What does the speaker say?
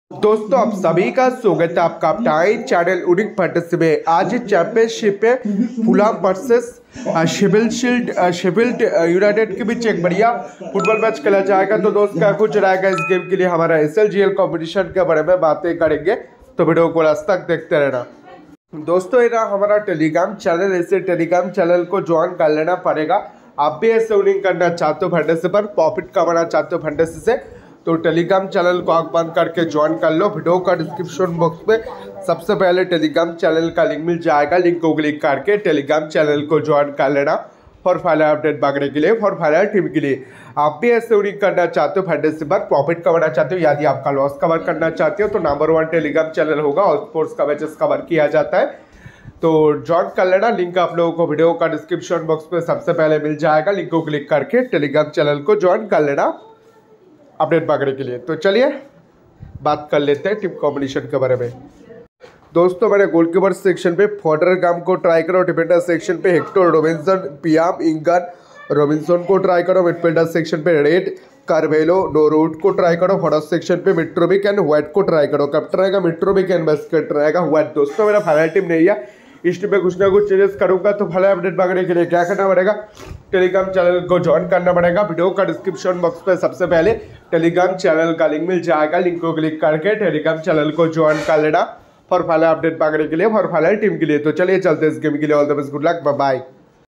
दोस्तों आप सभी का स्वागत है आपका अपना चैनल उनिक फैंटेसी में। आज चैंपियनशिप पे फुलाम वर्सेस शेफील्ड यूनाइटेड के बीच एक बढ़िया फुटबॉल मैच खेला जाएगा। तो दोस्त क्या कुछ रहेगा इस गेम के लिए हमारा SLGL कंपटीशन के बारे में बातें करेंगे, तो वीडियो को लास्ट तक देखते रहना। दोस्तों ये हमारा टेलीग्राम चैनल, ऐसे टेलीग्राम चैनल को ज्वाइन कर लेना पड़ेगा। आप भी ऐसे विनिंग करना चाहते हो फैंटेसी पर, प्रॉफिट कमाना चाहते हो फैंटेसी से, तो टेलीग्राम चैनल को आँख बंद करके ज्वाइन कर लो। वीडियो का डिस्क्रिप्शन बॉक्स में सबसे पहले टेलीग्राम चैनल का लिंक मिल जाएगा। लिंक को क्लिक करके टेलीग्राम चैनल को ज्वाइन कर लेना फॉर फाइनल अपडेट मांगने के लिए, फॉर फाइनल टीम के लिए। आप भी ऐसे विनिंग करना चाहते हो फैंटेसी पर, प्रॉफिट कमाना चाहते हो, यदि आपका लॉस कवर करना चाहते हो तो नंबर 1 टेलीग्राम चैनल होगा और स्पोर्ट्स का मैचेस कवर किया जाता है, तो ज्वाइन कर लेना। लिंक आप लोगों को वीडियो का डिस्क्रिप्शन बॉक्स में सबसे पहले मिल जाएगा। लिंक को क्लिक करके टेलीग्राम चैनल को ज्वाइन कर लेना अपडेट मांगने के लिए। तो चलिए बात कर लेते हैं टीम कॉम्बिनेशन के बारे में। दोस्तों मैंने गोलकीपर सेक्शन पे फॉर्डर गाम को ट्राई करो, डिफेंडर सेक्शन पे हेक्टर रॉबिन्सन, पियाम इंगन रॉबिन्सन को ट्राई करो, मिडफील्डर सेक्शन पे रेड कार्वेलो नोरूट को ट्राई करो, फॉरवर्ड सेक्शन पे मिट्रोविक एंड व्हाइट को ट्राई करो। कैप्टन रहेगा मिट्रोविक एंड बास्केट रहेगा व्हाइट। दोस्तों मेरा फाइनल टीम नहीं है, इस टीम में कुछ ना कुछ चेंजेस करूंगा, तो फाइनल अपडेट मांगने के लिए क्या करना पड़ेगा, टेलीग्राम चैनल को ज्वाइन करना पड़ेगा। वीडियो का डिस्क्रिप्शन बॉक्स पे सबसे पहले टेलीग्राम चैनल का लिंक मिल जाएगा। लिंक को क्लिक करके टेलीग्राम चैनल को ज्वाइन कर लेना फॉर फाइनल अपडेट मांगने के लिए, फॉर फाइनल टीम के लिए। तो चलिए चलते हैं इस गेम के लिए। All the best, good luck, bye bye.